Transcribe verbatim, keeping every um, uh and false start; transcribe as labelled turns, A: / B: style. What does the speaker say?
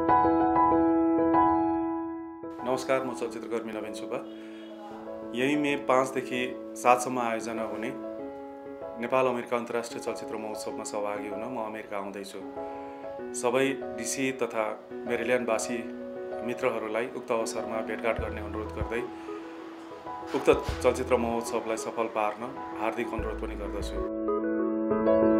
A: नमस्कार, म चलचित्रकर्मी नवीन सुब्बा। यही मे पाँचदेखि सातसम्म आयोजना हुने नेपाल अमेरिका अन्तर्राष्ट्रिय चलचित्र महोत्सवमा सहभागी हुन म अमेरिका आउँदैछु। सबै डीसी तथा मेरिल्यान्डवासी मित्रहरूलाई उक्त अवसरमा भेटघाट गर्ने अनुरोध गर्दै उक्त चलचित्र महोत्सवलाई सफल पार्न हार्दिक अनुरोध पनि गर्दछु।